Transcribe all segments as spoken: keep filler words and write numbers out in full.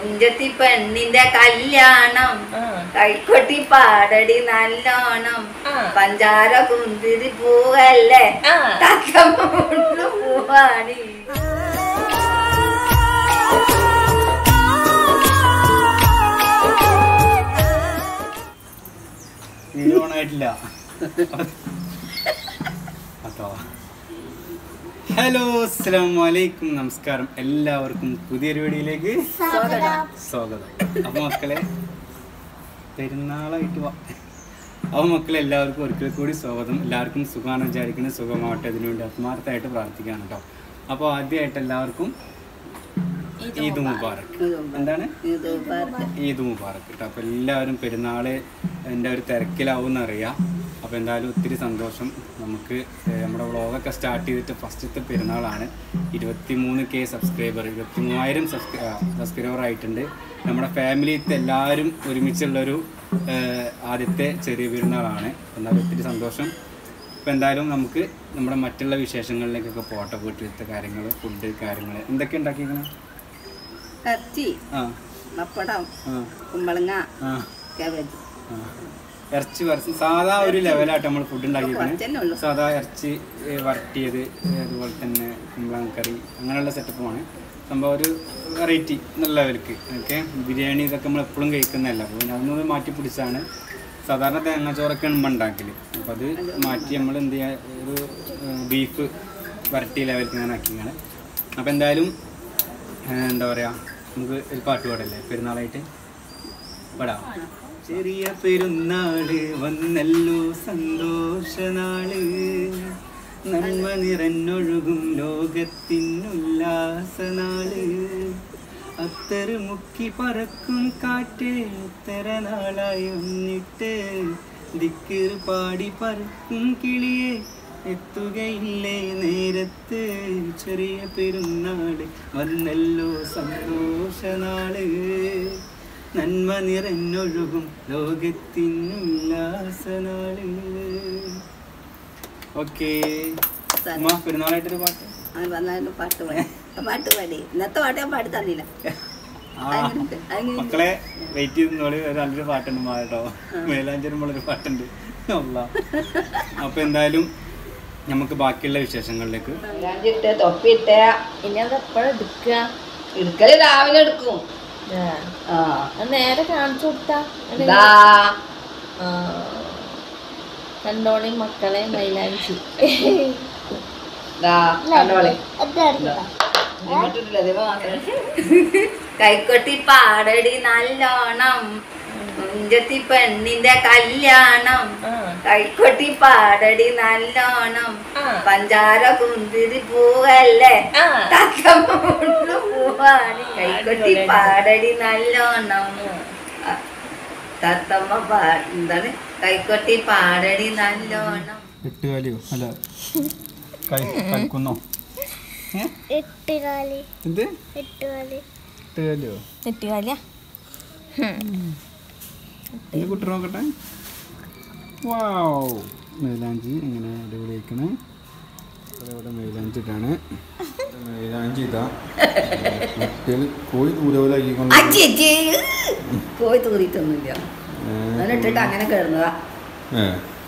മുഞ്ചത്തി പെണ്ണിന്റെ കല്യാണം കൈക്കൊട്ടി പാടടി നല്ലോണം പഞ്ചാര കുന്തിരി പൂവല്ലേ തക്കമുള്ളു പൂവാണി. ഹലോ അസ്സലാമു അലൈക്കും, നമസ്കാരം. എല്ലാവർക്കും പുതിയൊരു വീഡിയോയിലേക്ക് സ്വാഗതം. അപ്പോൾ മക്കളെ പെരുന്നാളായിട്ട് അപ്പോൾ മക്കളെ എല്ലാവർക്കും ഒരിക്കൽ കൂടി സ്വാഗതം. എല്ലാവർക്കും സുഖമാണ് വിചാരിക്കുന്നത്, സുഖമാവട്ടെ. അതിനുവേണ്ടി ആത്മാർത്ഥമായിട്ട് പ്രാർത്ഥിക്കുകയാണ് കേട്ടോ. അപ്പോൾ ആദ്യമായിട്ട് എല്ലാവർക്കും ഈദ് മുബാറക്. എന്താണ് ഈദ് മുബാറക് കേട്ടോ. അപ്പോൾ എല്ലാവരും പെരുന്നാള് എൻ്റെ ഒരു തിരക്കിലാവും അറിയാം. അപ്പോൾ എന്തായാലും ഒത്തിരി സന്തോഷം. നമുക്ക് നമ്മുടെ വ്ളോഗൊക്കെ സ്റ്റാർട്ട് ചെയ്തിട്ട് ഫസ്റ്റത്തെ പെരുന്നാളാണ്. ഇരുപത്തി മൂന്ന് കെ സബ്സ്ക്രൈബർ ഇരുപത്തി മൂവായിരം സബ്സ്ക്രൈ സബ്സ്ക്രൈബർ ആയിട്ടുണ്ട്. നമ്മുടെ ഫാമിലിയിലത്തെ എല്ലാവരും ഒരുമിച്ചുള്ളൊരു ആദ്യത്തെ ചെറിയ പെരുന്നാളാണ്. എന്തായാലും ഒത്തിരി സന്തോഷം. അപ്പോൾ എന്തായാലും നമുക്ക് നമ്മുടെ മറ്റുള്ള വിശേഷങ്ങളിലേക്കൊക്കെ പോട്ടെ. വീട്ടിലത്തെ കാര്യങ്ങൾ, ഫുഡ് കാര്യങ്ങൾ എന്തൊക്കെ ഉണ്ടാക്കിയിരിക്കണം? ഇറച്ചി, പപ്പടം, കുമ്പളങ്ങ, കാബേജ്. ഇറച്ചി വരച്ച് സാധാ ഒരു ലെവലായിട്ട് നമ്മൾ ഫുഡ് ഉണ്ടാക്കിയിരിക്കുന്നത്. സാധാ ഇറച്ചി വരട്ടിയത്, അതുപോലെ തന്നെ കുമ്പളങ്ങ കറി, അങ്ങനെയുള്ള സെറ്റപ്പുമാണ് സംഭവം. ഒരു വെറൈറ്റി നല്ല ലെവലിക്ക്. ഓക്കെ, ബിരിയാണി ഇതൊക്കെ നമ്മൾ എപ്പോഴും കഴിക്കുന്നതല്ല. അപ്പോൾ പിന്നെ അതൊന്നും മാറ്റി പിടിച്ചാണ് സാധാരണ തേങ്ങാച്ചോറൊക്കെ മുമ്പ് ഉണ്ടാക്കല്. അപ്പോൾ അത് മാറ്റി നമ്മൾ എന്ത് ചെയ്യുക, ഒരു ബീഫ് വരട്ടി ലെവലിക്ക് ഞാൻ ആക്കിയാണ്. അപ്പോൾ എന്തായാലും എന്താ പറയുക, നമുക്ക് ഒരു പാട്ട് പാടല്ലേ പെരുന്നാളായിട്ട്? പാടാം. ചെറിയ പെരുന്നാള് വന്നല്ലോ സന്തോഷനാള്, നന്മ നിറഞ്ഞൊഴുകും ലോകത്തിനുല്ലാസനാള്, അത്തറ് മുക്കി പറക്കും കാറ്റേ എത്ര നാളായി ഒന്നിട്ട്, ദിക്കറ് പാടി പറക്കും കിളിയെ എത്തുകയില്ലേ നേരത്ത്, ചെറിയ പെരുന്നാള് വന്നല്ലോ സന്തോഷനാള്, നന്മ നിറഞ്ഞൊഴുകും ലോകത്തിനുല്ലാസനാള്. ഓക്കെ, പെരുന്നാളായിട്ടൊരു പാട്ട് പാട്ട് പാടി പാട്ട് പാടി ഇന്നത്തെ പാട്ട് ഞാൻ പാടി തന്നില്ല. മക്കളെ വെയിറ്റ് ചെയ്തോളി, ഒരു നല്ലൊരു പാട്ടുണ്ട് മാട്ടോ. മേലാഞ്ചേരുമ്പോഴൊരു പാട്ടുണ്ട്. അപ്പൊ എന്തായാലും നമുക്ക് ബാക്കിയുള്ള വിശേഷങ്ങളിലേക്ക്. തൊപ്പിട്ട് ഇനി അത് എപ്പോഴും എടുക്കുക? എടുക്കല് രാവിലെ എടുക്കും. നേരെ കാണിച്ചു കൊടുത്താ കണ്ടോളി മക്കളെ. മൈലാഞ്ചി കൈക്കൊട്ടി പാടടി നല്ലോണം മുഞ്ചത്തി പെണ്ണിന്റെ കല്യാണം കൈക്കൊട്ടി പാടടി നല്ലോണം പഞ്ചാര കുന്തിരി പൂവല്ലേ തക്കമുള്ളു പൂവാണി. കൈക്കൊട്ടി പാടടി നല്ലോണം തത്തമ്മ പാ എന്താണ് കൈക്കൊട്ടി പാടടി നല്ലോണം. എട്ടുകാലിയോ അല്ല കളിക്കുന്നോ? എട്ടുകാലി എന്ത് എട്ടുകാലി എട്ടുകാലിയോ? എട്ടുകാലിയാ എൻ്റെ കുട്ടി നോക്കട്ടെ. വാവ്, മൈലാഞ്ചി ഇങ്ങനെ അടിപൊളിയാക്കണേ. അതേപോലെ മൈലാഞ്ചി ഇട്ടാണ്. മൈലാഞ്ചി ഇതാ കുട്ടികൾ കോഴി ദൂരവലാക്കിക്കൊണ്ട് കോഴി തൂറിയിട്ടൊന്നുമില്ല, ഇട്ടിട്ട് അങ്ങനെ കിടന്നതാ. ഏ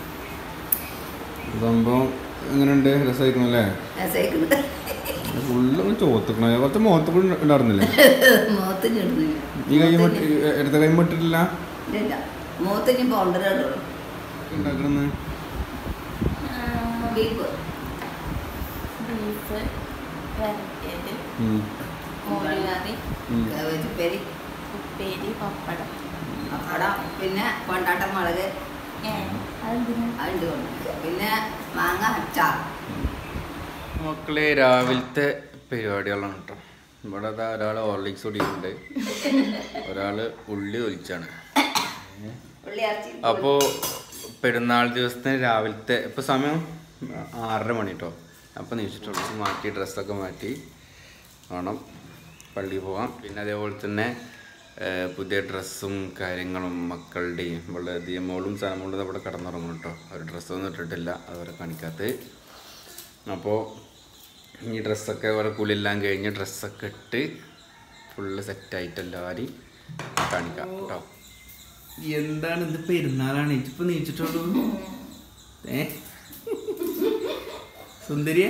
സംഭവം എങ്ങനെയുണ്ട്? രസമായിരിക്കണല്ലേ? ഫുള്ളൊന്ന് ചോത്തിക്കണ. കുറച്ച് മുഖത്തൊക്കെ ഉണ്ടായിരുന്നില്ലേ? ഈ കൈ എടുത്ത കൈ ഇട്ടിട്ടില്ല. ഉണ്ടാക്കണെന്ന് ബീഫ് വരട്ടിയത്, മോരുകറി, ഉപ്പേരി, പപ്പടം, പപ്പടം, പിന്നെ കൊണ്ടാട്ട മുളക്, പിന്നെ മാങ്ങ അച്ചാർ. മക്കളെ രാവിലത്തെ പരിപാടികളാണ് കേട്ടോ. ഇവിടെ അതാ ഒരാൾ ഹോർലിക്സ് കുടിക്കുന്നുണ്ട്, ഒരാൾ ഉള്ളി ഒലിച്ചാണ്. അപ്പോൾ പെരുന്നാൾ ദിവസത്തിന് രാവിലത്തെ ഇപ്പോൾ സമയം ആറര മണി കേട്ടോ. അപ്പോൾ നീച്ചിട്ടുള്ളൂ, മാറ്റി ഡ്രസ്സൊക്കെ മാറ്റി വേണം പള്ളിയിൽ പോകാം. പിന്നെ അതേപോലെ തന്നെ പുതിയ ഡ്രസ്സും കാര്യങ്ങളും മക്കളുടെയും വളരെ മോളും സാമോളും അവിടെ കിടന്നുറങ്ങും കേട്ടോ. അവർ ഡ്രസ്സൊന്നും ഇട്ടിട്ടില്ല, അവരെ കാണിക്കാത്തത്. അപ്പോൾ ഈ ഡ്രസ്സൊക്കെ അവരെ കുളിയെല്ലാം കഴിഞ്ഞ് ഡ്രസ്സൊക്കെ ഇട്ട് ഫുള്ള് സെറ്റായിട്ട് എല്ലാവരെയും കാണിക്കാം കേട്ടോ. എന്താണ് ഇത് പെരുന്നാളാണ് ഇപ്പൊ നീച്ചിട്ടുള്ളൂ ഏ സുന്ദരിയെ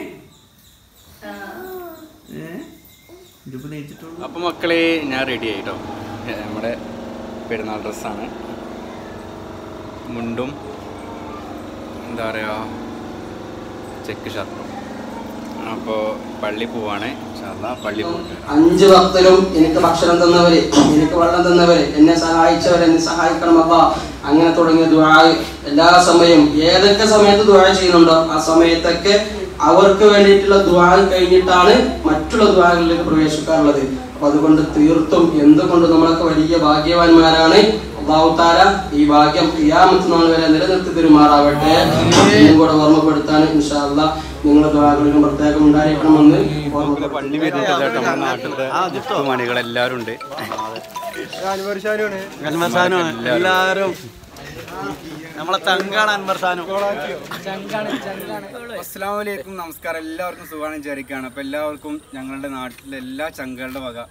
ഇതിപ്പോ നീച്ചിട്ടുള്ളൂ. അപ്പൊ മക്കളെ ഞാൻ റെഡി ആയിട്ടോ. നമ്മുടെ പെരുന്നാൾ ഡ്രസ്സാണ്, മുണ്ടും എന്താ പറയാ ചെക്ക് ഷർട്ടും. അപ്പോൾ പള്ളി പോവാണ്, പള്ളി പോയിട്ട് അഞ്ച് ഭക്തരും എനിക്ക് ഭക്ഷണം തന്നവര്, എനിക്ക് വെള്ളം തന്നവര്, എന്നെ സഹായിച്ചവരെ എന്നെ സഹായിക്കണം അല്ലാ, അങ്ങനെ തുടങ്ങിയ ദുആ എല്ലാ സമയവും ഏതൊക്കെ സമയത്ത് ദുആ ചെയ്യുന്നുണ്ടോ ആ സമയത്തൊക്കെ അവർക്ക് വേണ്ടിയിട്ടുള്ള ദുആ കഴിഞ്ഞിട്ടാണ് മറ്റുള്ള ദുആകളിലേക്ക് പ്രവേശിക്കാറുള്ളത്. അപ്പൊ അതുകൊണ്ട് തീർത്തും എന്തുകൊണ്ട് നമ്മളൊക്കെ വലിയ ഭാഗ്യവാന്മാരാണ്. അല്ലാഹു തആല ഈ ഭാഗ്യം ഖിയാമത്ത് നാൾ വരെ നിലനിർത്തി തരുമാറാവട്ടെ. ഇതും കൂടെ ഓർമ്മപ്പെടുത്താൻ ഇൻഷാ അല്ലാഹ് നിങ്ങളുടെ ദുആകളിലും പ്രത്യേകം ഉണ്ടായിരിക്കണമെന്ന് പള്ളി നാട്ടിലെ മണികളെല്ലാവരും ഉണ്ട്. എല്ലാരും നമ്മളെ ചങ്കാണ് അൻവർസാനും. അസ്സലാമു അലൈക്കും, നമസ്കാരം. എല്ലാവർക്കും സുഖമാണ് വിചാരിക്കുകയാണ്. അപ്പൊ എല്ലാവർക്കും ഞങ്ങളുടെ നാട്ടിലെ എല്ലാ ചങ്കളുടെ വക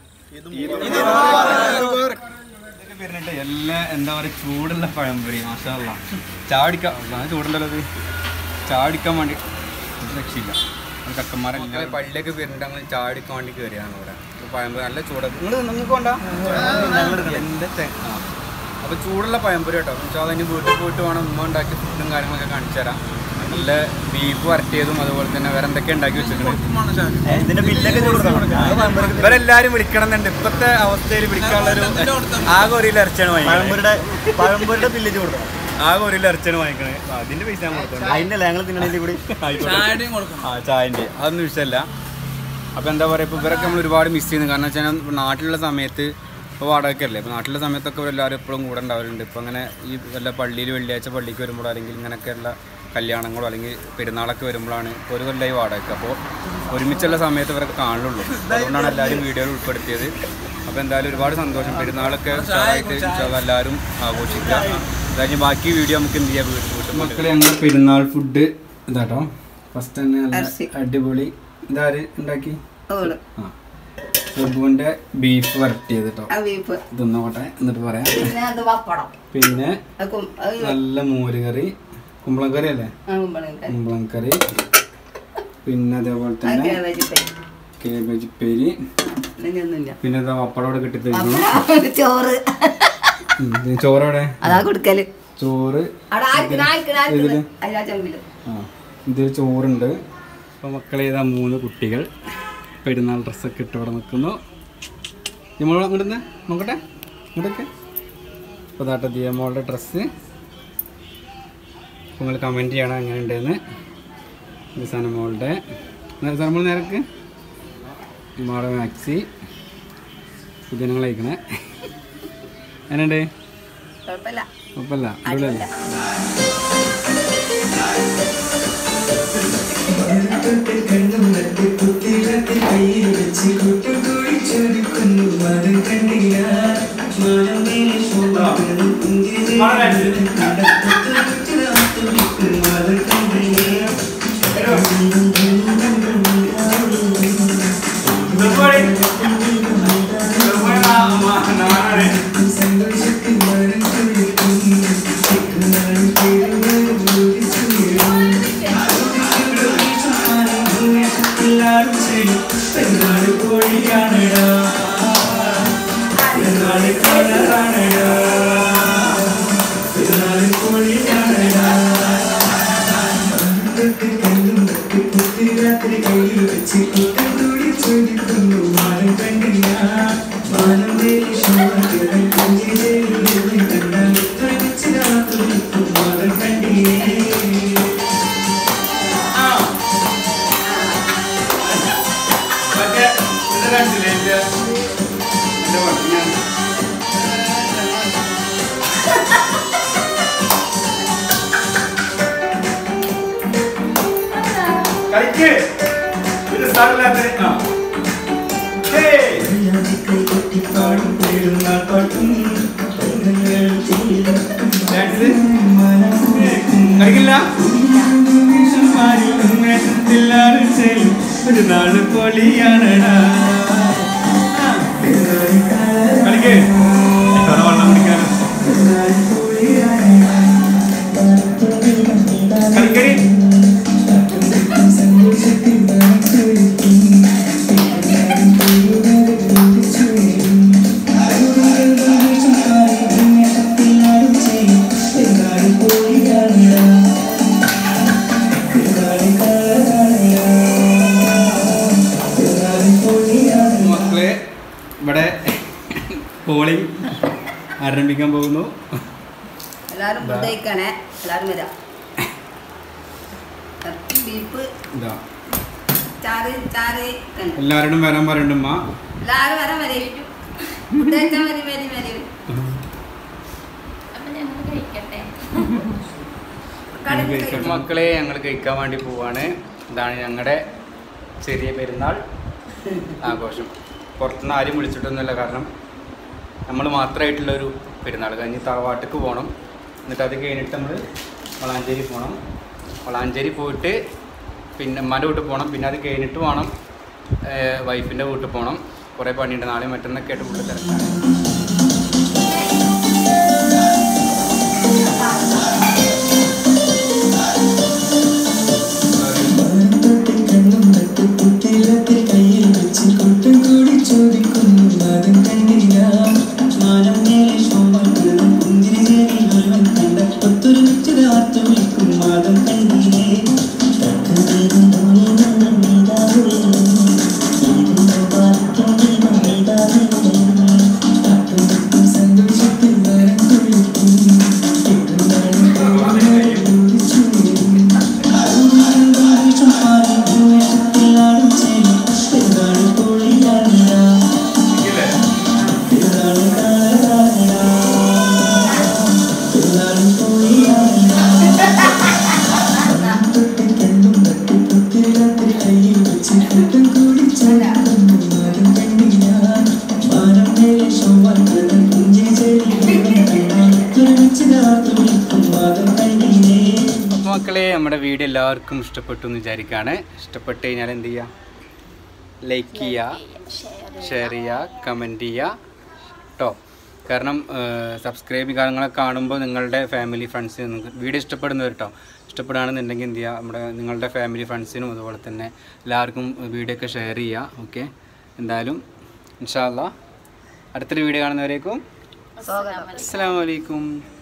വരുന്നുണ്ട്. എല്ലാ എന്താ പറയുക ചൂടുള്ള പഴംപൊരി മാഷാ അല്ലാഹ്. ചാടിക്കാൻ ചൂടുണ്ടല്ലോ അത്, ചാടിക്കാൻ വേണ്ടി രക്ഷയില്ല. കക്കന്മാരെല്ലാം പള്ളിയൊക്കെ വരുന്നുണ്ട്, അങ്ങനെ ചാടിക്കാൻ വേണ്ടി കയറിയാണ് ഇവിടെ. പഴംപൊരി നല്ല ചൂടൊക്കെ നിങ്ങൾ നിങ്ങൾക്ക് വേണ്ട എൻ്റെ അപ്പോൾ ചൂടുള്ള പഴംപൊരി കേട്ടോ. പക്ഷേ അതിന് വീട്ടിൽ പോയിട്ട് വേണം ഉമ്മ ഉണ്ടാക്കി ഫുഡും കാര്യങ്ങളൊക്കെ കാണിച്ചു തരാം. നല്ല ബീഫ് വരട്ടിയതും അതുപോലെ തന്നെ വേറെ എന്തൊക്കെ ഉണ്ടാക്കി വെച്ചിട്ടുണ്ട്. ഇതിന്റെ ബില്ലൊക്കെ ഇവരെല്ലാരും വിളിക്കണം എന്നുണ്ട്. ഇപ്പോഴത്തെ അവസ്ഥയിൽ വിളിക്കാനുള്ളൊരു ആകെ ഒരു കിലോ ഇറച്ചിയാണ് വാങ്ങിക്കുന്നത്. പഴംപൊരിയുടെ ബില്ല് കൊടുക്കണം. ആകെ ഒരു കിലോ ഇറച്ചിയാണ് വാങ്ങിക്കണേ. അതിന്റെ പൈസ ഞാൻ കൊടുക്കണം. അതിന്റെ ഞങ്ങൾ തിന്നണേൻ്റെ കൂടി ആ ചായൻ്റെ അതൊന്നും വിഷയമല്ല. അപ്പോൾ എന്താ പറയുക, ഇപ്പോൾ ഇവരൊക്കെ നമ്മൾ ഒരുപാട് മിസ് ചെയ്യുന്നു. കാരണം വെച്ചാൽ നാട്ടിലുള്ള സമയത്ത് ഇപ്പോൾ വാടകയ്ക്കല്ലേ, ഇപ്പോൾ നാട്ടിലുള്ള സമയത്തൊക്കെ എല്ലാവരും എപ്പോഴും കൂടെ ഉണ്ടാവലുണ്ട്. ഇപ്പോൾ അങ്ങനെ ഈ വല്ല പള്ളിയിൽ വെള്ളിയാഴ്ച പള്ളിക്ക് വരുമ്പോഴോ അല്ലെങ്കിൽ ഇങ്ങനെയൊക്കെയുള്ള കല്യാണങ്ങളോ അല്ലെങ്കിൽ പെരുന്നാളൊക്കെ വരുമ്പോഴാണ് ഇപ്പോൾ ഒരു കൊല്ലമായി വാടകയ്ക്ക്. അപ്പോൾ ഒരുമിച്ചുള്ള സമയത്ത് ഇവരൊക്കെ കാണുള്ളൂ. അതുകൊണ്ടാണ് എല്ലാവരും വീഡിയോയിൽ ഉൾപ്പെടുത്തിയത്. അപ്പോൾ എന്തായാലും ഒരുപാട് സന്തോഷം. പെരുന്നാളൊക്കെ ഉഷാറായിട്ട് എല്ലാവരും ആഘോഷിക്കുക. കഴിഞ്ഞ് ബാക്കി വീഡിയോ നമുക്ക് എന്ത് ചെയ്യാം വീട്ടിൽ. മക്കളെ ഞങ്ങൾ പെരുന്നാൾ ഫുഡ് ഇതാട്ടോ. ഫസ്റ്റ് തന്നെ നല്ല അടിപൊളി ഇതാര് ഉണ്ടാക്കി ആ പ്രഭുവിന്റെ ബീഫ് വരട്ടിയത് കേട്ടോ. തിന്നോട്ടെ എന്നിട്ട് പറയാം. പിന്നെ നല്ല മോരുകറി, കുമ്പളം കറി അല്ലേ, കുമ്പളം കറി. പിന്നെ അതേപോലെ തന്നെ കേബേജ് ഉപ്പേരി. പിന്നെ എന്താ പപ്പടം കിട്ടിത്തരുന്നു. ചോറ് ചോറോടെ ചോറ് ആ ഇതിൽ ചോറുണ്ട്. അപ്പോൾ മക്കളെ ഇതാ മൂന്ന് കുട്ടികൾ പെരുന്നാൾ ഡ്രസ്സൊക്കെ ഇട്ട് ഇവിടെ നിൽക്കുന്നു. നമ്മൾ ഇങ്ങോട്ട് നോക്കട്ടെ ഇങ്ങോട്ടൊക്കെ. അപ്പോൾ അതാട്ടെ ദിയമോളുടെ ഡ്രസ്സ്. അപ്പോൾ നിങ്ങൾ കമൻറ്റ് ചെയ്യണം എങ്ങനെ ഉണ്ടെന്ന്. സനമോളുടെ സനമോൾ നേരക്ക് മോളുടെ മാക്സി ഇത് ഞങ്ങൾ അയക്കണേ. എന്നുണ്ട് കുഴപ്പമില്ല അടിപൊളിയല്ലേ. ഒരു നാള് പൊളിയാണടാ. മക്കളെ വെള്ളം കുടിക്കാനോ കളിക്കടി മക്കളെ ഇവിടെ പോളിംഗ് ആരംഭിക്കാൻ പോകുന്നു. എല്ലാരും ഫുഡ് കഴിക്കണേ, എല്ലാരും വരാം. ബീഫ് ചാറ് ചാറ് എല്ലാവരോടും വരാൻ പറയണ്ടുമ്മ. എല്ലാരും വരാൻ വരും. ഫുഡ് കഴിച്ചാൽ വരി വരി വരി. അപ്പൊ ഞങ്ങൾ കഴിക്കട്ടെ. മക്കളെ ഞങ്ങൾ കഴിക്കാൻ വേണ്ടി പോവാണ്. ഇതാണ് ഞങ്ങളുടെ ചെറിയ പെരുന്നാൾ ആഘോഷം. പുറത്തുനിന്ന് ആരും വിളിച്ചിട്ടൊന്നുമില്ല. കാരണം നമ്മൾ മാത്രമായിട്ടുള്ളൊരു പെരുന്നാൾ കഴിഞ്ഞ് തറവാട്ടിക്ക് പോകണം. എന്നിട്ട് അത് കഴിഞ്ഞിട്ട് നമ്മൾ വളാഞ്ചേരി പോകണം. വളാഞ്ചേരി പോയിട്ട് പിന്നെ ഉമ്മാൻ്റെ വീട്ടിൽ പോകണം. പിന്നെ അത് കഴിഞ്ഞിട്ട് വേണം വൈഫിൻ്റെ വീട്ടിൽ പോകണം. കുറേ പണിയുണ്ട്. നാളെ മറ്റന്നൊക്കെ ആയിട്ട് ഫുള്ള് തിരക്കാണ്. മക്കളെ നമ്മുടെ വീഡിയോ എല്ലാവർക്കും ഇഷ്ടപ്പെട്ടു എന്ന് വിചാരിക്കുകയാണ്. ഇഷ്ടപ്പെട്ട് കഴിഞ്ഞാൽ എന്ത് ചെയ്യുക? ലൈക്ക് ചെയ്യുക, ഷെയർ ചെയ്യുക, കമൻറ്റ് ചെയ്യുക കേട്ടോ. കാരണം സബ്സ്ക്രൈബ് കാര്യങ്ങളൊക്കെ കാണുമ്പോൾ നിങ്ങളുടെ ഫാമിലി ഫ്രണ്ട്സിന് നിങ്ങൾക്ക് വീഡിയോ ഇഷ്ടപ്പെടുന്നവർ കേട്ടോ ഇഷ്ടപ്പെടുകയാണെന്നുണ്ടെങ്കിൽ എന്ത് ചെയ്യുക? നമ്മുടെ നിങ്ങളുടെ ഫാമിലി ഫ്രണ്ട്സിനും അതുപോലെ തന്നെ എല്ലാവർക്കും വീഡിയോ ഒക്കെ ഷെയർ ചെയ്യുക. ഓക്കെ, എന്തായാലും ഇൻഷാ അല്ലാഹ് അടുത്തൊരു വീഡിയോ കാണുന്നവരേക്കും അസ്സലാമു അലൈക്കും.